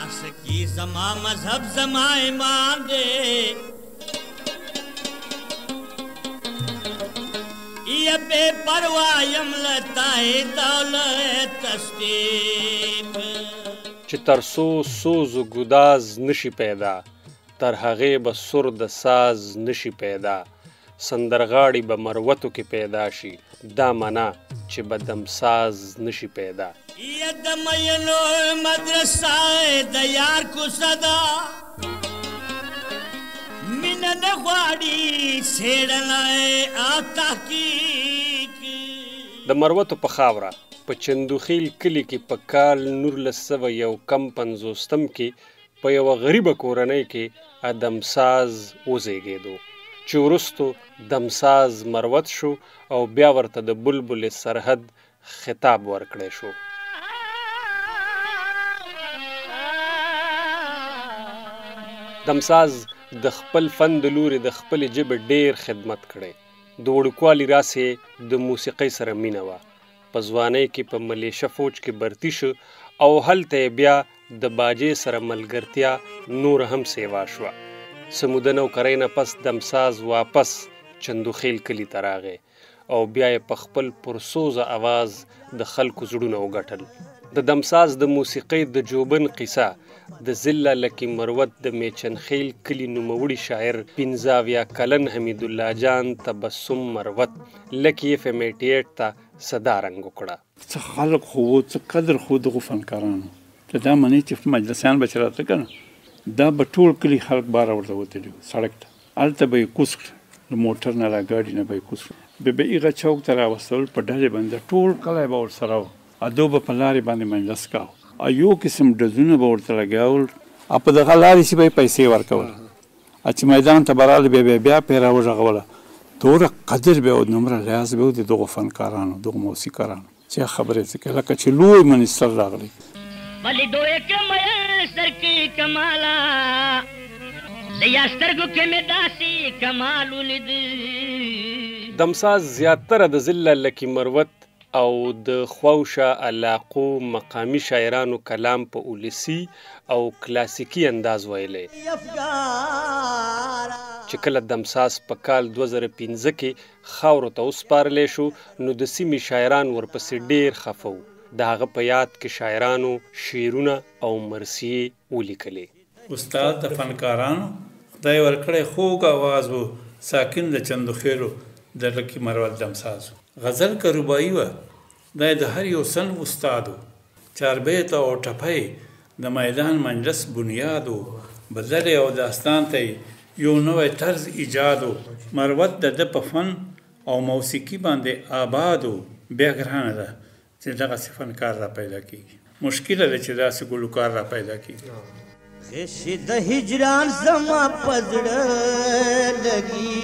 आशिकी ज़मा मज़हब ज़मा ईमान दे ये बेपरवाह यमलताए दौलत तस्तीब چې تر څو سوز و ګداز نشي پیدا تر هغې به سر د ساز نشي پیدا سندرغاړي به مروتو کې پیدا شي دا منا چې به دمساز نشي پیدا ये दमयनो मदरसा د यार को सदा मिन न غواړي سیړلای آتا کی د مروتو په خاوره په چندوخیل کلی کې په کال 1951 کې په یوه غریبه کورنۍ کې دمساز وزیږېدو چې وروستو دمساز مروت شو او بیا ورته د بلبل سرحد خطاب ورکړی شو دمساز د خپل فن د لوري د خپل ژبې ډیر خدمت کړی د وړوکوالي راسې د موسیقۍ سره مینه وه په ځوانۍ کې په ملیشه فوج کې برتی شو او هلته بیا د باجې سره ملګرتیا نور هم سیوا شوه څه موده نوکرۍ نه پس دمساز واپس چندوخیل کلي ته راغی او بیا یې په خپل پرسوزه اواز د خلکو زړونه وګټل د دمساز د موسیقۍ د جوبن قصه د ضلع لکي مروت د میچنخیل کلي نوموړي شاعر 15 کلن حمید الله جان تبسم مروت لکي FM 88 ته صدا رنګ وکړه څه خلق خو څه قدر خو دغه فنکارانو ته دا منې چې مجلسیان به چې راته کنه دا به ټول کلي خلک بار ورته وتلي سړک ته هلته به یې کوز کړه د موټر نه را ګاډي نه به یې کوز کړه به هغه چوک ته راوستل په ډلې باندې ټول کلی به ورسره و ادو به په لارې باندې مجلس کاو یو قسم ډزونه به ورته لګول په دغه لارې چې به یې پیسې ورکول چې میدان ته به راغله بیا پرې راوژغوله دومره قدر به او دومره لیاز به و د دغو فنکارانو دغو موسیقارانو چې خبرې څه کوي لکه چې لوی منستر راغلی ولیدو یک میسر کی کمالا دیا سترګو کې مې داسې کمال ولید دمساز زیاتره د ضلع لکي مروت او د خواوشه علاقو مقامی شاعرانو کلام په اولسی او کلاسیکی انداز ویلی چې کله دمساز په کال 2015 کې خاورو ته وسپارلی شو نو د سیمې شاعران ورپسې ډیر خفه و د هغه په یاد کې شاعرانو شعرونه او مرثیې ولیکلې استاد د فنکارانو خدای ورکړی خوږ آواز و ساکن د چندوخیلو د لکي مروت دمساز غزل که رباعي وه دا د هر یو سن استاد و چاربیت او ټپی د میدان مجلس بنیاد و بدل او داستان ته یو نوی طرز ایجاد و مروت د ده په فن او موسیقي باندې آباد و بیا ګرانه ده چې دغسې فنکار را پیدا کېږي مشکله ده چې داسې ګلوکار را پیدا کېږي غشي د هجران زما پزړه لګي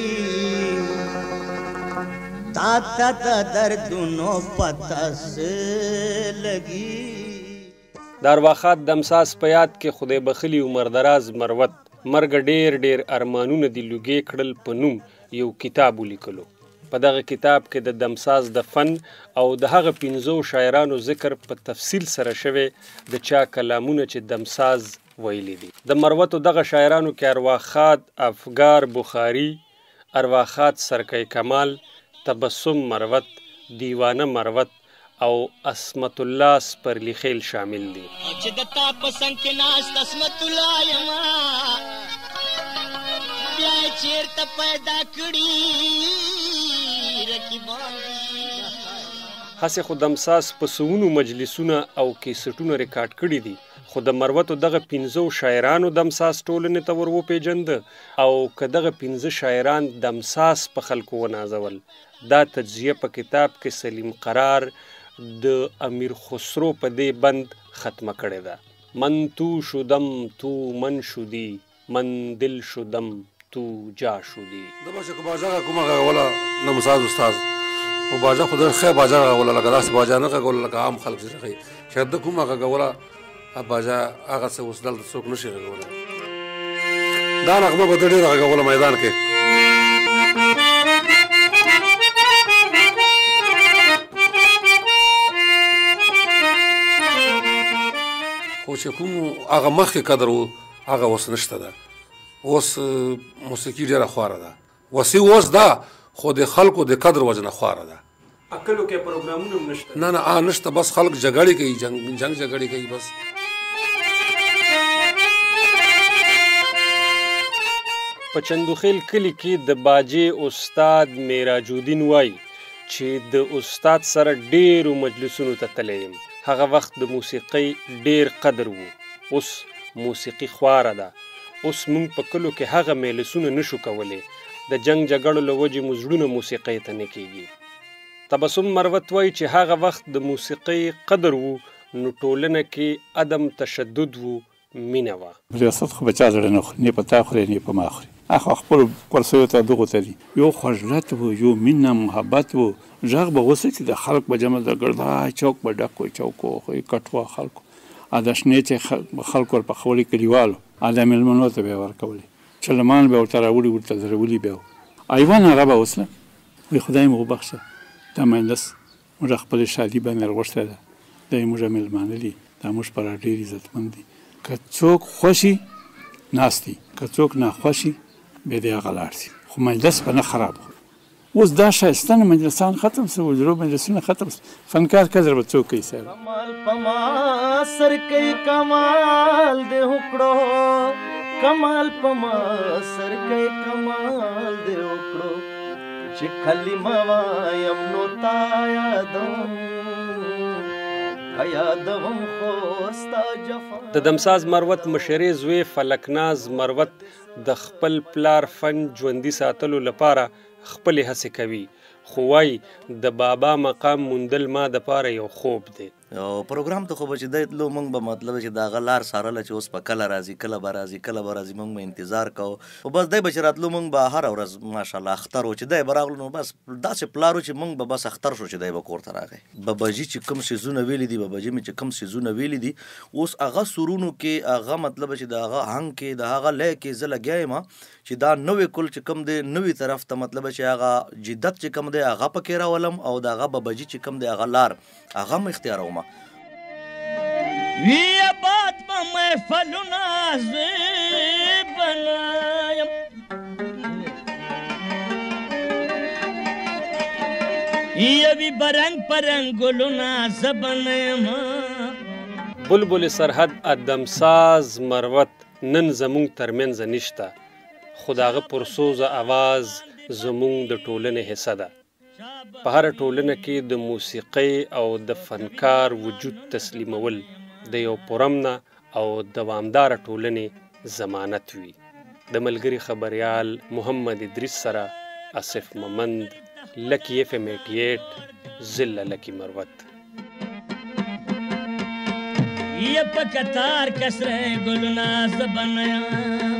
تا تا دردونو پتاس لګي د ارواښاد دمساز په یاد کې خدای بخلي عمر دراز مروت مرګ ډیر ارمانونه دي لوګې کړل په نوم یو کتاب ولیکلو په دغه کتاب کې د دمساز د فن او د هغه 15 شاعرانو ذکر په تفصیل سره شوی د چا کلامونه چې دمساز ویلي دي د مروتو دغه شاعرانو کې ارواښاد افګار بخاري ارواښاد سرکی کمال تبسم مروت دیوانه مروت او اسمت الله سپرلیخیل شامل دي چې د تا پسند کې ناست اسمت الله یما بیا چیرته پیدا کړي رقیبان هسې خو دمساز په سوونو مجلسونه او کیسټونه ریکارډ کړي دي خو د مروتو دغه 15 شاعرانو دمساز ټولنې ته ور وپېژنده او که دغه 15 شاعران دمساز په خلکو ونازول دا تجزیه په کتاب کې سلیم قرار د امیر خسرو په دې بند ختمه کړې ده من تو شدم تو من شدی من دل شدم تو جا شدی د باشه کو باجا کومه غولا نمساز استاد او باجا خو د خیر باجا غولا لکه داس باجا نه غولا لکه عام خلک څه شاید کومه غولا باجا هغه څه وسدل څوک نشي غولا دا نغمه به ډېر غولا میدان کې خو چې کوم هغه مخکې قدر و هغه اوس نشته ده. اوس موسیقي ډېره خواره ده، وسې اوس ده خو د خلکو د قدر وجه نه خواره ده. کلو کې پروګرامونه هم نشته. نه نشته، بس خلک جګړې کوي، جنگ جګړې کوي بس. په چندوخیل کلي کې د باجې استاد میراجودین وایي چې د استاد سره ډېرو مجلسونو ته تللی یم. هغه وخت د موسیقۍ ډېر قدر و، اوس موسیقي خواره ده. اوس موږ په کلو کې هغه مجلسونه نشو کولی، د جنگ جګړو له وجې مو زړونه موسیقۍ ته نه کېږي. تبسم مروت وایي چې هغه وخت د موسیقۍ قدر و نو ټولنه کې عدم تشدد و، مینه وه. ریاست خو به چا زړه نه خوري، نه په تا خوري نه په ما خوري. هغه خپل کورسیو ته دغه ته دي یو خجلت و، یو مینه محبت و. ژغ به اوس چې د خلک به جمع د ګردا چوک به ډک وي، چوک خو کټوا خلکو ادا شنه چې خلکو په خولي کلیوالو ادم المنو ته به ورکولي، چلمان به ورته راوړي، ورته ضروري به ایوان هغه به اوس وي. خدای مو وبخښه دا مهندس موږ خپل شادي باندې ورغښته ده، د موږ ملمانه دي، دا موږ پر ډېر عزتمند دي. که څوک خوشي ناستي، که څوک ناخوشي به دې هغه لاړ شي، خو مجلس به نه خراب. اوس دا ښایسته مجلسان ختم شو، وجرو مجلسونه ختم شو، فنکار قدر به څوک کوي صاحب. کمال پما سر کوي کمال دې وکړو، کمال پما سر کوي کمال دې وکړو، چې کلمه وایم نو تا یادوم خو ستا جفا. د دمساز مروت مشرې زوی فلکناز مروت د خپل پلار فن ژوندي ساتلو لپاره خپلې هڅې کوي، خو وایي د بابا مقام موندل ما دپاره یو خوب دی. پروګرام ته خو به چې دی تلو موږ به مطلب چې د هغه لار څارله چې اوس په کله راځي، کله به راځي، کله به راځي، موږ به انتظار کوو. خو بس دی به چې راتلو موږ به هره ورځ ماشاءالله اختر و چې دی به راغلو نو بس داسې پلار و چې موږ به بس اختر شو چې دی به کور ته راغی. باباجي چې کوم څیزونه ویلي دي، باباجي مې چې کوم څیزونه ویلي دي، اوس هغه سرونو کې هغه مطلب چې د هغه هنګ کې د هغه لای کې زه لګیا یم چې دا نوې کل چې کوم دی نوې طرف ته مطلب چې هغه جدت چې کوم دی هغه پکې راولم او د هغه باباجي چې کوم دی هغه لار هغه م اختیاروم. وی آباد په محفلونه زه بنایم، یوی برنګ پرنګ ګلونه زه بنایم. بلبل سرحد ادمساز مروت نن زمونږ ترمنځ نشته، خو د هغه پرسوزه اواز زمونږ د ټولنې حصه ده. په هره ټولنه کې د موسیقۍ او د فنکار وجود تسلیمول د یو پرامنه او دوامداره ټولنې ضمانت وي. د ملګري خبریال محمد ادریس سره آصف ممند، لکی FM 88 ضلع لکی مروت. یہ پا کتار کسرے گلنا زبنیاں